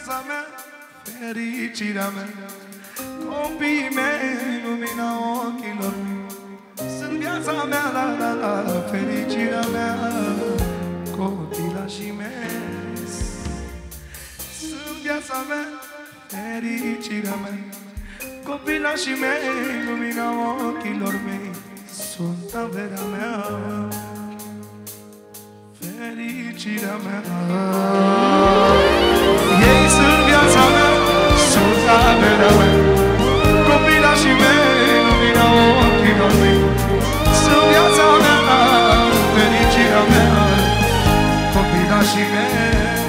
viața mea, fericirea mea. Copiii mei, lumina ochilor mei. Sunt viața mea, la la la, fericirea mea. Copilașii mei. Sunt viața mea, fericirea mea. Copilașii mei, lumina ochilor mei. Sunt averea mea, fericirea mea. Ei sunt viața mea, sunt averea mea. Copilașii mei, lumina ochilor mei. Sunt viața mea, fericirea mea. Copilașii mei.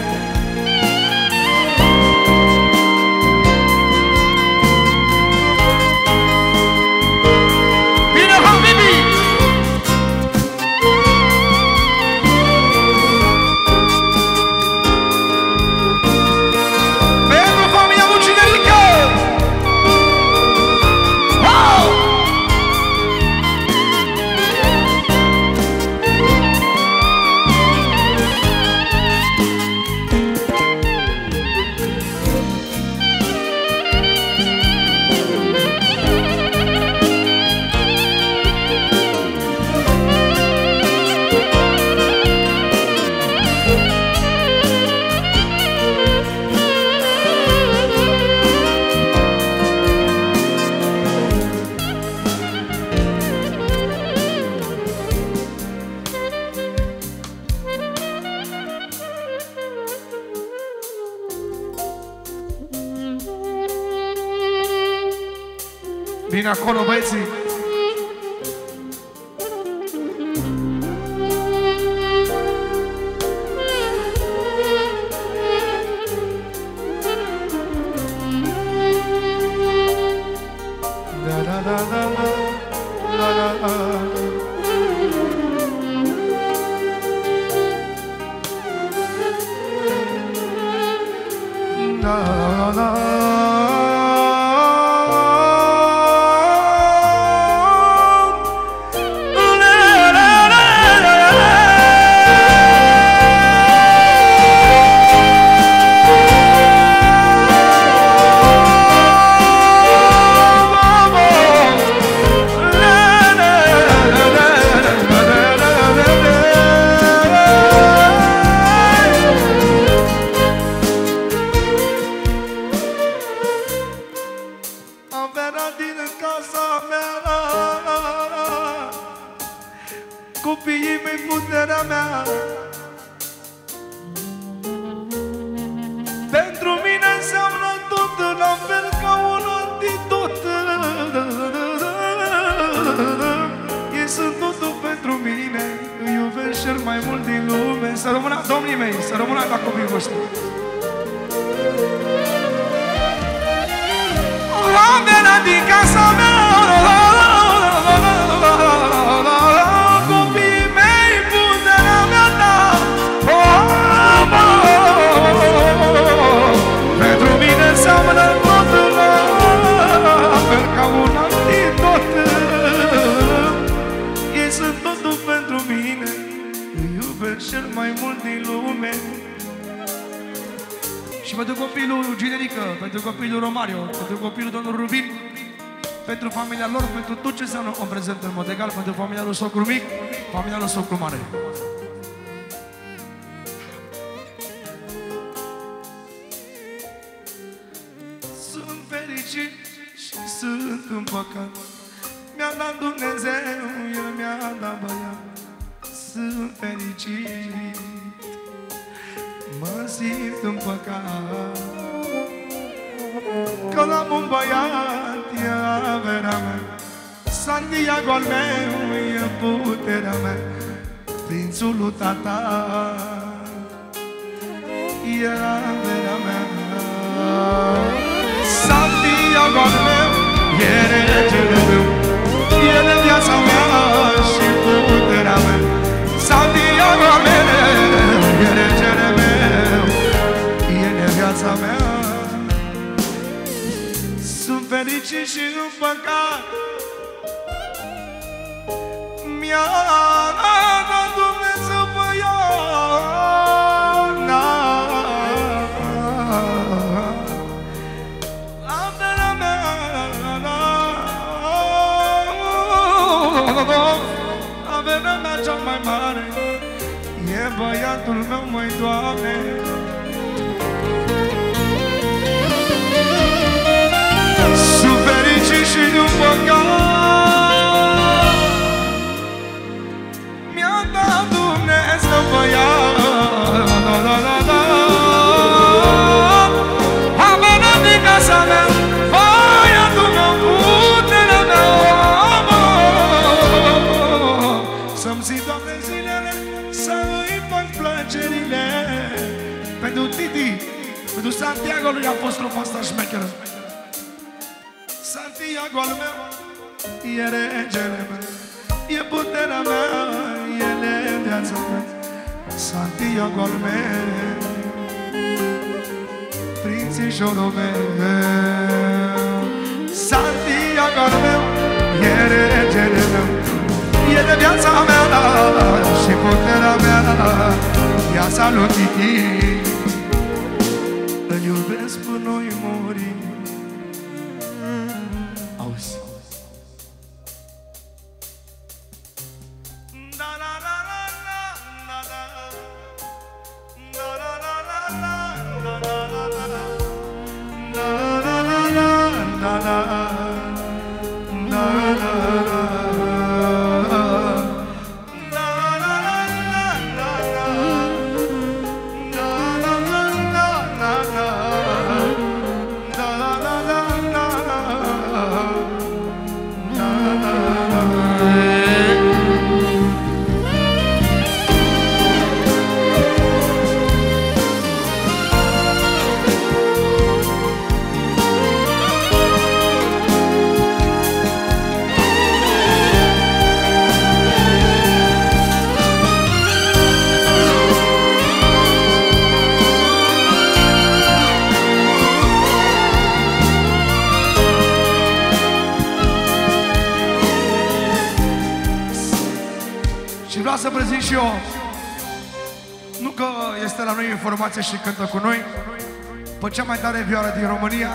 Vine acolo, băieții! Da, da, da, da, da, da, da. Da, da, da. Copiii mei, puterea mea. Pentru mine înseamnă tot, la fel ca un antidot. Ei sunt totul pentru mine, îi iubesc cel mai mult din lume. Să rămână, domnii mei, să rămână la copiii voștri. Oamenii din casa mea, pentru mine înseamnă totul, la fel ca un antidot. Ei sunt totul pentru mine, îi iubesc cel mai mult din lume. Și pentru copilul Ginerică, pentru copilul Romario, pentru copilul domnul Rubin, pentru familia lor, pentru tot ce înseamnă om prezent în mod egal, pentru familia lui socru mic, familia lui socru mare. Sunt fericit și sunt împăcat, mi-a dat Dumnezeu, El mi-a dat băiat. Sunt fericit, mă simt împăcat, că am un băiat, e averea mea. Santiago al meu, e puterea mea. Prințul lui tata, e averea mea. Santiago al meu, e regele meu. E de viața mea și puterea mea. Santiago al meu, e regele meu. E de viața mea. Sunt fericit și împăcat, mi-a dat Dumnezeu băiat. băiatul meu, măi, Doamne. Sunt fericit și nu păcat, mi-a dat Dumnezeu băiat. Am venit din casa mea, băiatul meu, puterea mea. Să-mi zi, Doamne, zilele, să îi fac plăcerile. Pentru Titi, pentru Santiago lui Apostolul ăsta șmecheră. Santiago al meu, e regele meu, e puterea mea, el e viața mea. Santiago al meu, prințișorul meu. Santiago al meu, e regele meu, e de viața mea și puterea mea. Ia salut, Titi, îl iubesc până noi muri. Auzi. Vreau să prezint și eu, nu că este la noi informație și cântă cu noi, pe cea mai tare vioară din România,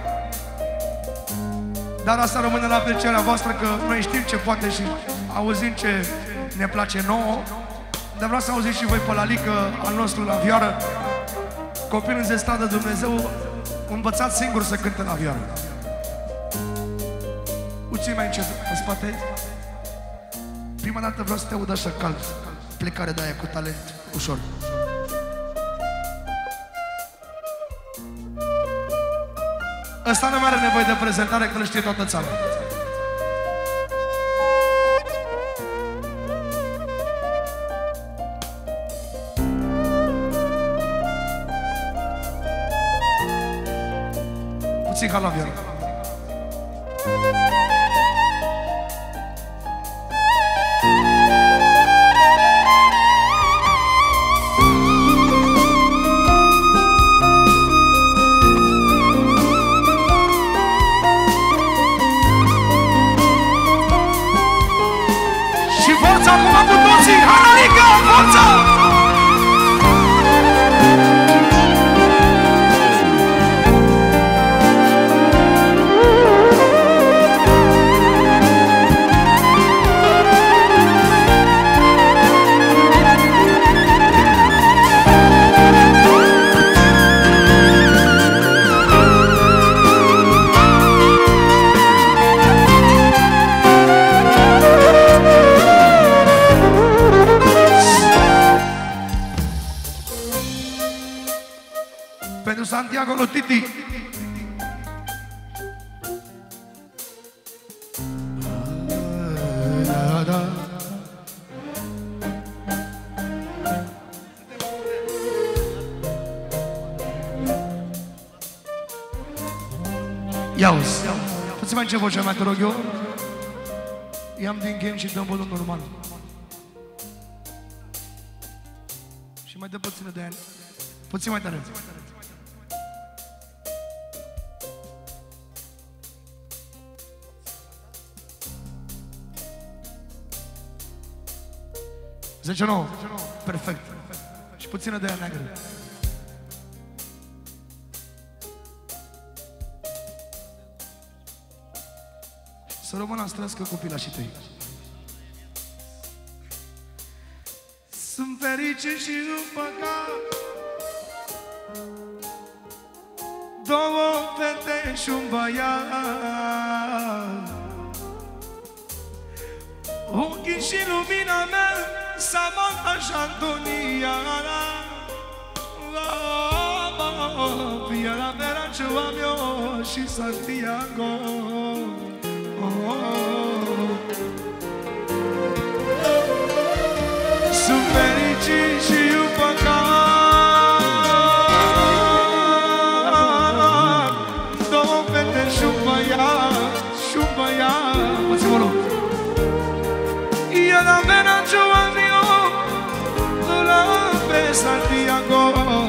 dar asta rămâne la plăcerea voastră, că noi știm ce poate și auzim ce ne place nouă, dar vreau să auziți și voi pe Lalică, al nostru la vioară. Copil înzestrat de Dumnezeu, învățați singur să cânte la vioară. Puțin mai încet în spate. Prima dată vreau să te aud așa cald, plecare de aia cu talent, ușor. Ăsta nu mai are nevoie de prezentare, că îl știe toată țara. Puțin ca la vioară. Pentru Santiago lui Titi. Ia-uzi, puțin mai ce voce mai te rog eu. I-am din game și dăm volum normal. Și mai dă puțină de ani. Puțin mai tare. Zice nou, perfect. Și puțină de aia neagră. Să rămână străscă copilașii tăi. Sunt fericit fericit și în păcat. Două fete și un băiat. Ochii și lumina mea, Samantha și Antonia. Fiera mea ce am eu și Santiago. Sunt fericit și în păcat. Două fete și un băiat, și un băiat. Puțin volum. Iar avea ce am eu la pe Santiago.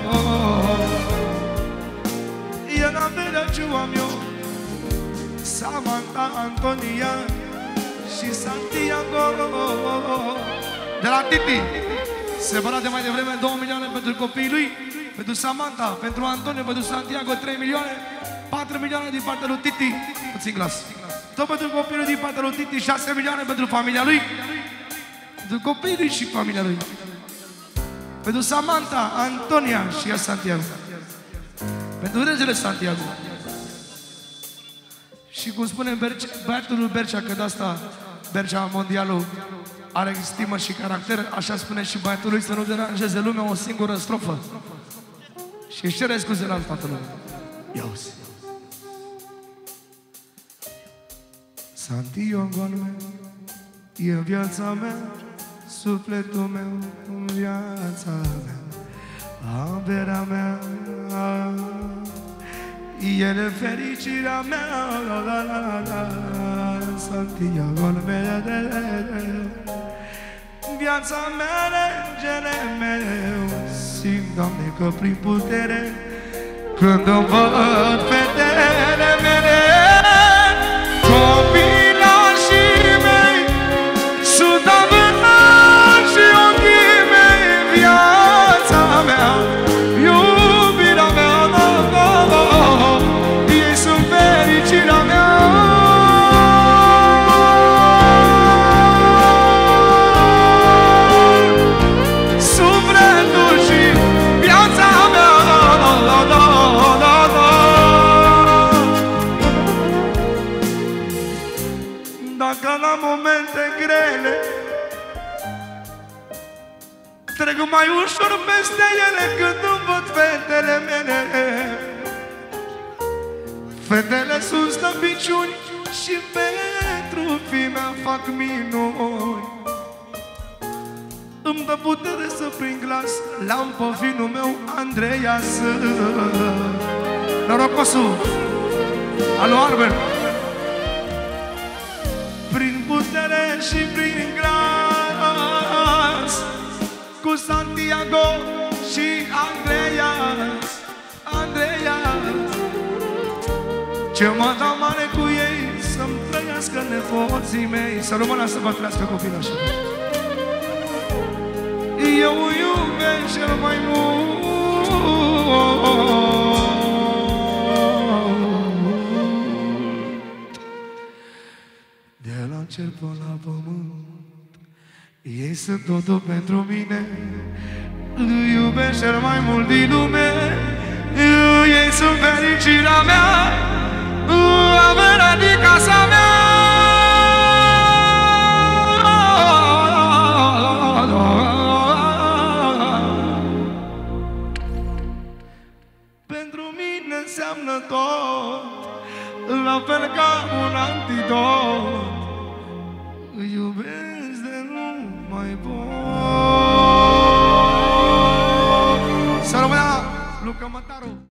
Iar avea ce am eu Samantha, Antonia și Santiago. De la Titi, separat de mai devreme 2 milioane pentru copiii lui, pentru Samantha, pentru Antonio, pentru Santiago 3 milioane, 4 milioane din partea lui Titi. Puțin glas. Tot pentru copiii lui din partea lui Titi, 6 milioane pentru familia lui, pentru copiii lui și familia lui, pentru Samantha, Antonia și Santiago, pentru regele Santiago. Și cum spune băiatul lui Bercea, că de asta Bercea Mondialul are stimă și caracter, așa spune și băiatul lui, să nu deranjeze lumea o singură strofă. Și își cere scuze la toată lumea. Ia uzi. Santiago-l meu e viața mea, sufletul meu, viața mea, averea mea, el e fericirea mea, la la la la. Santiago-l meu, viața mea, regele meu. Simt, Doamne, că prin putere, când îmi văd fetele mele, copilașii mei sunt avânași și ochii mei, viața mea, iubirea mea, ei sunt fericirea mea. Sufletul și viața mea, dacă la momente grele trec mai ușor peste ele când îmi văd fetele mele. Fetele sunt slăbiciuni și pentru fimea fac minuni. Îmi dă putere să prind glas la-n pofinul meu Andreas. Norocosul alu Albert. Prin putere și prin glas, cu Santiago și Andreas, Andreas. Ce mă dau mare cu ei, să-mi trăiască nepoții mei, să rămână să vă trăiască copilașii. Eu iubesc cel mai mult de la cer până la pământ. Ei sunt totul pentru mine. Îi iubesc cel mai mult din lume. Ei sunt fericirea mea, averea din casa mea. Înseamnă tot, la fel ca un antidot. Îi iubesc de nu mai pot. Să rămână Luca Mătaru.